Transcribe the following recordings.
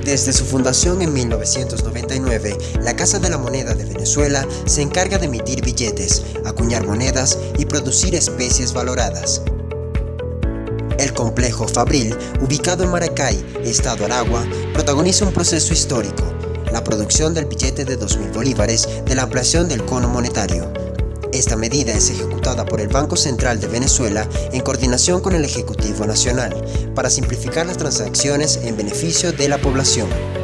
Desde su fundación en 1999, la Casa de la Moneda de Venezuela se encarga de emitir billetes, acuñar monedas y producir especies valoradas. El complejo Fabril, ubicado en Maracay, Estado Aragua, protagoniza un proceso histórico, la producción del billete de 2.000 bolívares de la ampliación del cono monetario. Esta medida es ejecutada por el Banco Central de Venezuela en coordinación con el Ejecutivo Nacional para simplificar las transacciones en beneficio de la población.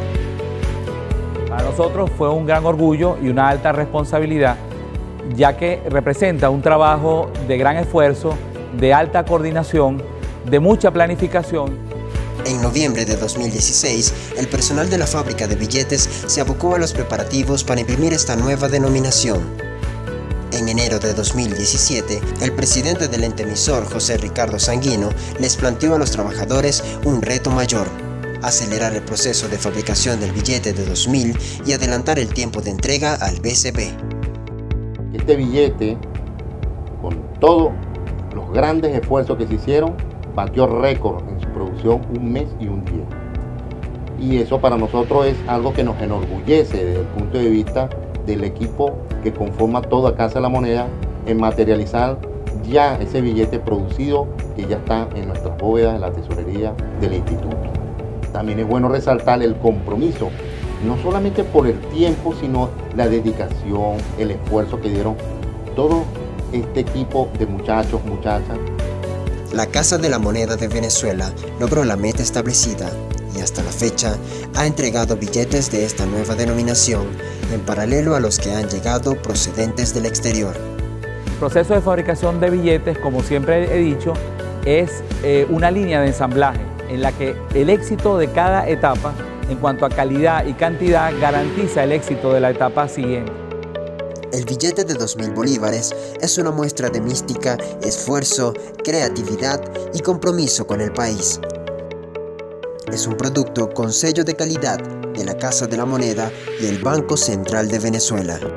Para nosotros fue un gran orgullo y una alta responsabilidad, ya que representa un trabajo de gran esfuerzo, de alta coordinación, de mucha planificación. En noviembre de 2016, el personal de la fábrica de billetes se abocó a los preparativos para imprimir esta nueva denominación. En enero de 2017, el presidente del ente emisor, José Ricardo Sanguino, les planteó a los trabajadores un reto mayor: acelerar el proceso de fabricación del billete de 2.000 y adelantar el tiempo de entrega al BCB. Este billete, con todos los grandes esfuerzos que se hicieron, batió récord en su producción 1 mes y 1 día. Y eso para nosotros es algo que nos enorgullece desde el punto de vista del equipo que conforma toda Casa de la Moneda en materializar ya ese billete producido que ya está en nuestras bóvedas de la tesorería del instituto. También es bueno resaltar el compromiso, no solamente por el tiempo, sino la dedicación, el esfuerzo que dieron todo este equipo de muchachos, muchachas. La Casa de la Moneda de Venezuela logró la meta establecida y hasta la fecha ha entregado billetes de esta nueva denominación en paralelo a los que han llegado procedentes del exterior. El proceso de fabricación de billetes, como siempre he dicho, es una línea de ensamblaje en la que el éxito de cada etapa en cuanto a calidad y cantidad garantiza el éxito de la etapa siguiente. El billete de 2.000 bolívares es una muestra de mística, esfuerzo, creatividad y compromiso con el país. Es un producto con sello de calidad de la Casa de la Moneda y el Banco Central de Venezuela.